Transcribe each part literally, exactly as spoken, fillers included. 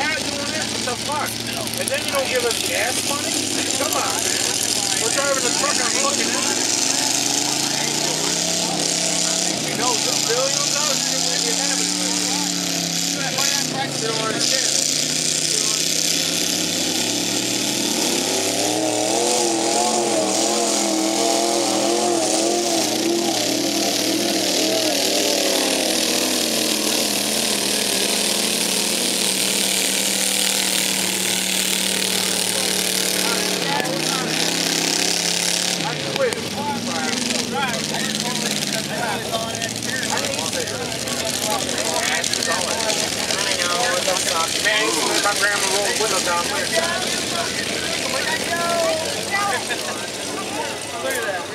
car doing this? What the fuck? And then you don't give us gas money? Come on, man. We're driving the truck I'm looking at. You know the billions of shit when you have it. You don't understand. Man, my grandma rolled windows down here. Look at that.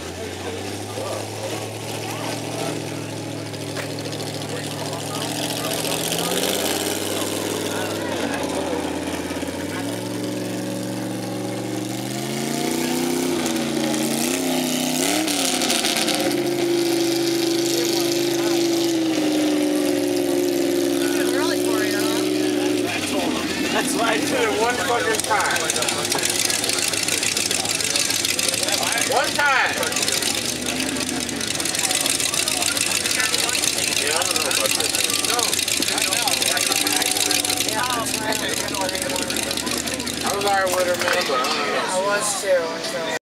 That's why I did it one fucking time. One time. Yeah, I don't know about this. No. I was alright with her, man, but I don't know. I was too.